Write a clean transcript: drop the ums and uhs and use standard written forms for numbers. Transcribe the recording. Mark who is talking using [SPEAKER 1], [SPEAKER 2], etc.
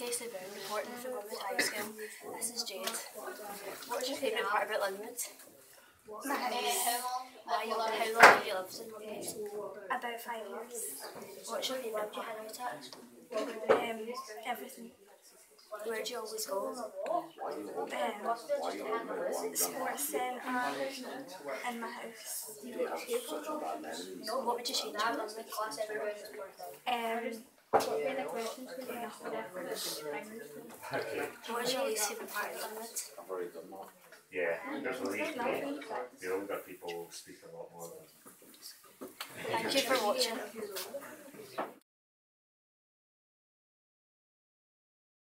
[SPEAKER 1] Casey Brown reporting from Linwood High School. This is Jade. What was your favourite part about Linwood?
[SPEAKER 2] My house.
[SPEAKER 1] How long have you lived in Linwood?
[SPEAKER 2] About 5 years.
[SPEAKER 1] What's your favourite part about it?
[SPEAKER 2] Everything.
[SPEAKER 1] Where do you always go?
[SPEAKER 2] Sports centre and my house.
[SPEAKER 1] What would you change about Linwood? What was your least favourite part of Linwood?
[SPEAKER 3] Yeah, there's a lead. The older people speak a lot more.
[SPEAKER 1] Thank you for watching.